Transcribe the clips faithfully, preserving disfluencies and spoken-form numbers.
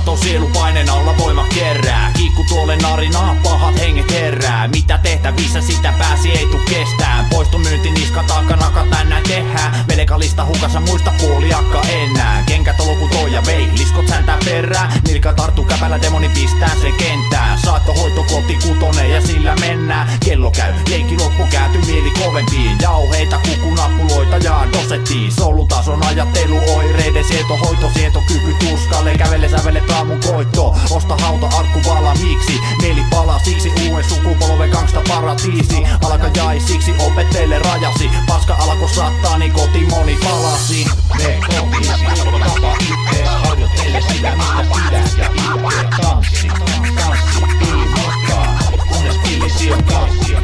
Levoton sielu paineen alla voima kerää. Kiikku tuolle narinaa, pahat henget herää. Mitä tehtävissä sitä pääsi ei tuu kestään. Poisto myynti niska takanaka tänään tehdään. Velekalista hukassa muista puoliakka enää. Kenkät oloku toi ja vei, liskot säntää perään. Nilka tarttu käpällä demoni pistää se kentään. Saattohoito koti kutonen ja sillä mennään. Kello käy, leikki loppu käänty mieli kovempiin. Jauheita kukunappuloita ja dosettiin. Solutason ajattelu oireiden sieto, hoito, sieto, kyky tuskalle. Kävele sävelet aamun koitto. Osta hauta arkku valmiiksi. Mieli palaa siksi uuden sukupolven gangsta paratiisi. Alka jäi siksi opetteille rajasi. Paska alko sattaa niin koti moni palasi. Me kotiisi, tapa ittees, harjoittele sitä mistä pidät ja itse tanssi, tanssi, piimottaa, kunnes pillisi on kanssi.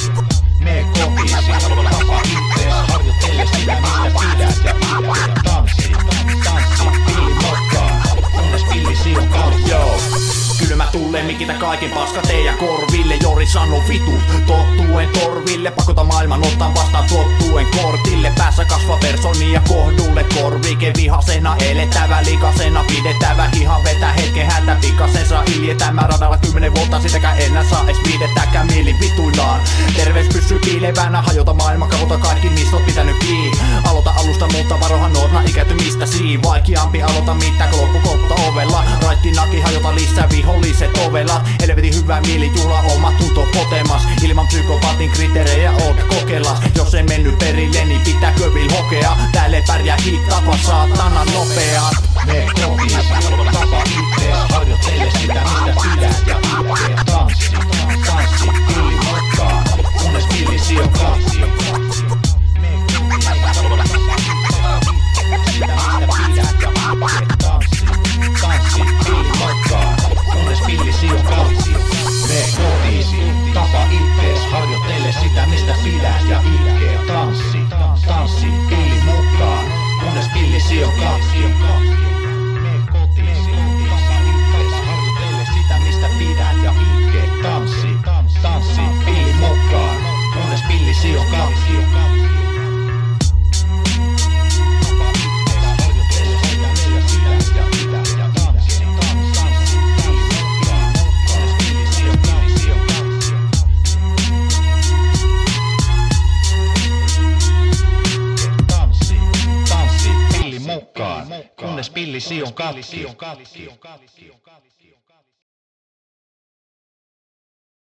Me kotiisi, tapa ittees, harjoittele sitä mistä pidät ja itse tanssi, tanssi, piimottaa, kunnes pillisi on kanssi. Kylmä tulee mikitä kaiken paska teidän korville. Jori sano vitut, tottuen torville. Pakota maailman ottaa vastaan tottuen kortille. Päässä kasva personi ja kohdulle korvike. Vihasena elettävä, likasena pidettävä. Hihan vetä hetken hätä pikasensa iljetämä. Radalla kymmenen vuotta sitäkään enää saa es pidettäkään mieli vituillaan. Terveys pysyy piilevänä, hajota maailma, kautta kaikki mistä oot pitänyt kiinni. Aloita alusta, mutta varohan nuorna ikäytymistä siin. Vaikeampi aloita mitä loppu kohta ovella. Raitti naki, hajota lisää viholliset ovella. Helvetin hyvä mieli, juhla oma tunto potemas. Ilman psykopatin kriteerejä oot kokeilas. Jos ei mennyt perille, niin pitääkö vil hokea. Täällä pärjää hittava saatana nopeat. Me kotiisi, tapa ittees, harjoittele sitä mistä pidät ja itse tanssi, tanssi, piimottaa, kunnes pillisi on kanssi. Me kotiisi, tapa ittees, sitä mistä pidät ja itse tanssi, tanssi, piimottaa, kunnes pillisi on kanssi. Me kotiisi, tapa ittees, harjoittele sitä mistä pidät ja itse tanssi, tanssi, pilli mukaan, kunnes pillisi on kanssi. Me kotiisi, tapa ittees, harjoittele sitä mistä pidät ja itke tanssi, tanssi, pilli mukaan, kunnes pillisi on kanssi. Kunnes pillisi on katki.